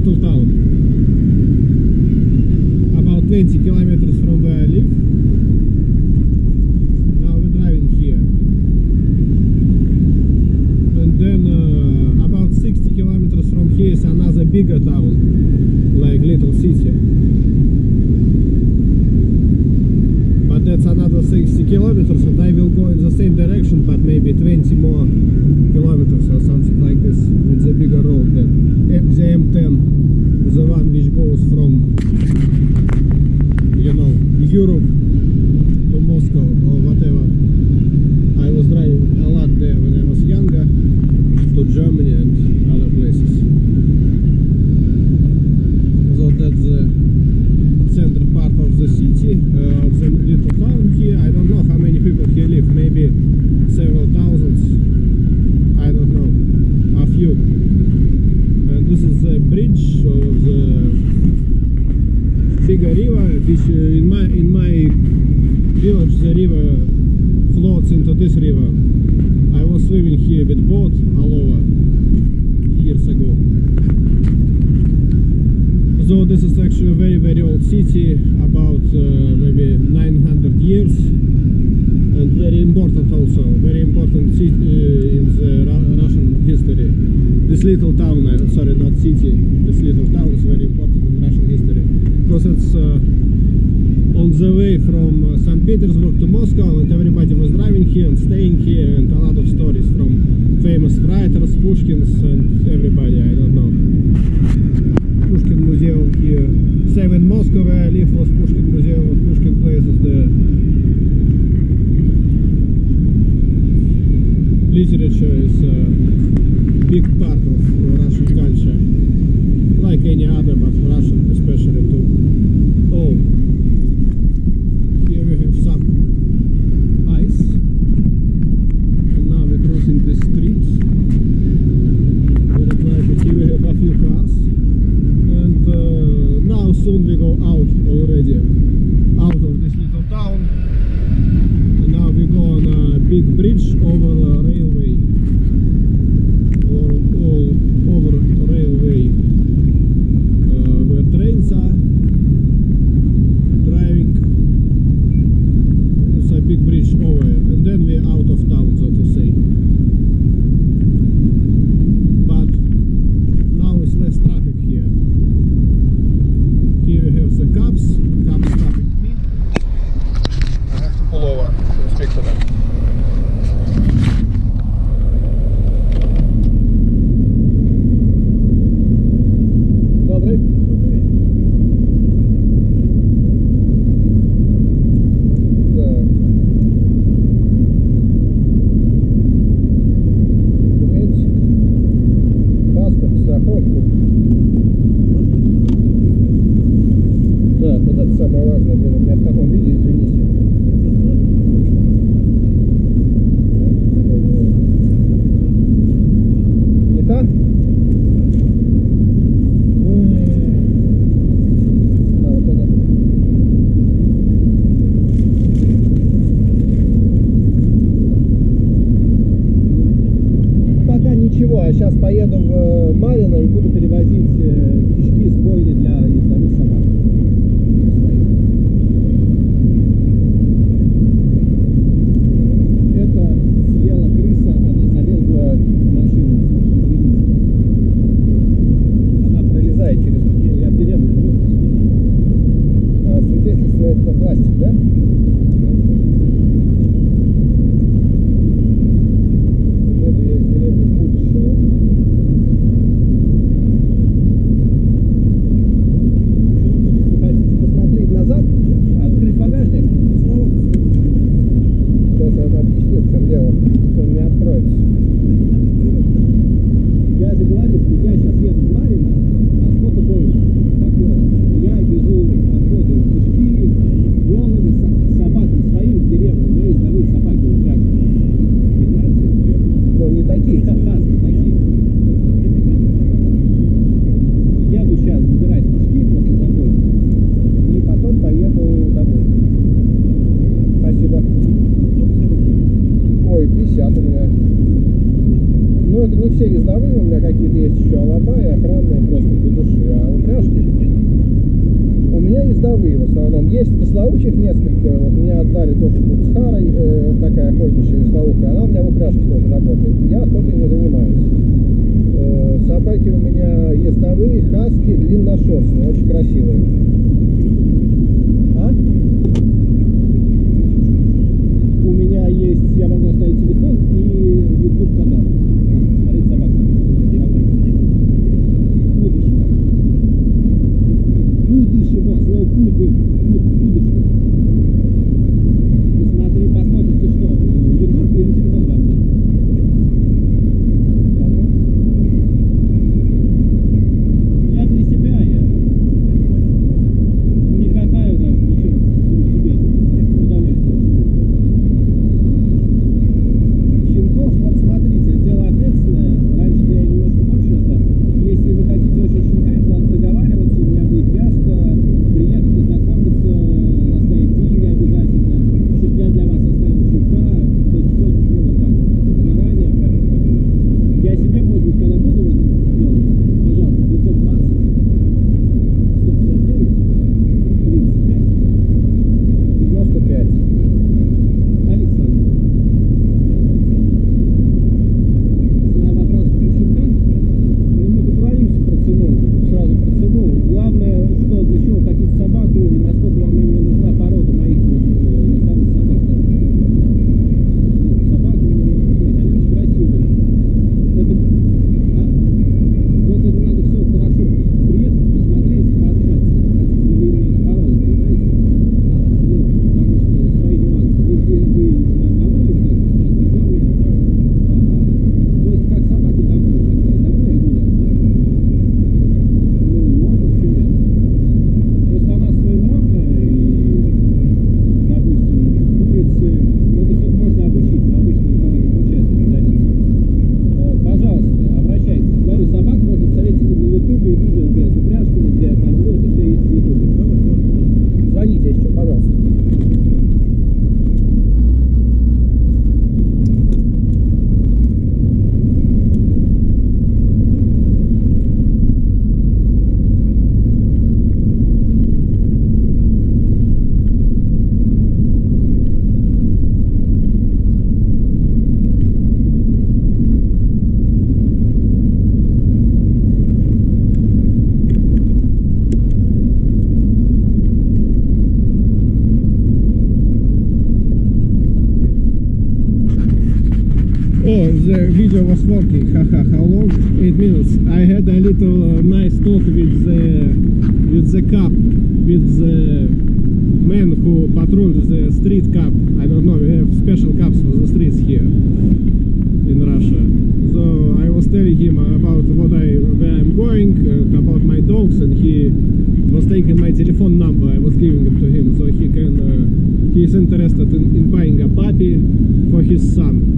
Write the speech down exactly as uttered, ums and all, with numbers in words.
little town, about twenty kilometers from where I live. Now we're driving here, and then uh, about sixty kilometers from here is another bigger town, like little city. But that's another sixty kilometers, and I will go in the same direction, but maybe twenty more kilometers or something like this. It's a bigger road than the M ten, the one which goes from, you know, Europe to Moscow or whatever. I was driving a lot there when I was younger, to Germany and other places. So that's the center part of the city, uh, of the little town here. I don't know how many people here live, maybe several thousands, I don't know, a few. And this is the bridge over the bigger river, which uh, in my in my village the river floats into this river. I was swimming here with boat all over years ago. So this is actually a very very old city, about uh, maybe nine hundred years, and very important also, very important city uh, in the Ru Russian history. This little town, uh, sorry, not city, this little town is very important in Russian history, because it's uh, on the way from uh, Saint Petersburg to Moscow, and everybody was driving here and staying here, and a lot of stories from famous writers, Pushkins and everybody, I don't know. Pushkin Museum here. Same in Moscow where I live was Pushkin Museum, was Pushkin places there. Literature is a big part of Russian culture, like any other, but Russian especially too. Oh, here we have some ice, and now we're crossing the street. Very quiet. Here we have a few cars, and uh, now soon we go out already, out of this little town. And now we go on a big bridge over a railway, or all over a railway, uh, where trains are driving. It's a big bridge over it, and then we're out of town, so to say. But now it's less traffic here. Here we have the cops, cops stopping me. I have to pull over to speak to them. Добрый. Да. Документик, паспорт, страховку. Да, вот это самое важное, блин, у меня в таком виде, извините. Не так? Да, вот это. Пока ничего, а сейчас поеду в Марьино и буду перевозить кишки с бойни для ездовых собак. Это съела крыса, она залезла в машину. Извините. Она пролезает через... Я в деревне живу. А свидетельство это пластик, да? Это я из деревни будущего. Ну, это не все ездовые, у меня какие-то есть еще алабаи, охранные, просто для души. А упряжки у меня ездовые в основном. Есть веслоучих несколько. Вот меня отдали тоже с Харой, э, такая охотничья веслоухая. Она у меня в упряжке тоже работает. Я охотой не занимаюсь. Э, собаки у меня ездовые, хаски, длинношерстные, очень красивые. А? У меня есть, я могу оставить телефон и YouTube канал. Смотреть собак. Кудыши, вот, слово куды, кудыши. Посмотри, посмотрите, что, YouTube или телефон вам дать? Я для себя, я не катаю даже, ничего, себе удовольствие. Щенков, вот смотрите, дело ответственное. Раньше я немножко больше это. Если вы хотите очень щенка, это надо договариваться, у меня будет вязка, приехать, познакомиться, оставить деньги обязательно, чтобы я для вас оставил щенка. То есть все, ну, вот так, заранее, прям как бы. Я себе, может быть, когда буду вот делать, пожалуйста, девятьсот двадцать, сто пятьдесят девять, тридцать пять, девяносто пять. Александр. На вопрос про щенка, ну, мы договоримся про цену, сразу про цену. Главное, что для чего хотите собаку и насколько вам именно нужна порода моих ездовых собак. Собаки мне нужны, они очень красивые. Это, а? Вот это надо все хорошо приехать, посмотреть, пообщаться. Хотите ли вы именно эту породу, понимаете? А, ну, потому что свои нюансы. Вы где вы на, на улице, сейчас в доме, ага. То есть как собака домой, такая, домой и гулять, да? Ну, можно, все нет. Просто она своенравная и, допустим, курицы, ну, это все можно обучить, но обычно никого не получается этим заняться. Э, Пожалуйста, обращайтесь. Говорю, собак можно посмотреть на ютубе, видео, где с упряжками, где я кормлю, это все есть в ютубе. Звоните еще, пожалуйста. Oh, the video was working. Haha, how long? Eight minutes. I had a little uh, nice talk with the with the cop, with the man who patrols the street cop. I don't know. We have special cops for the streets here in Russia. So I was telling him about what I where I'm going, uh, about my dogs, and he was taking my telephone number. I was giving it to him so he can. Uh, he is interested in, in buying a puppy for his son.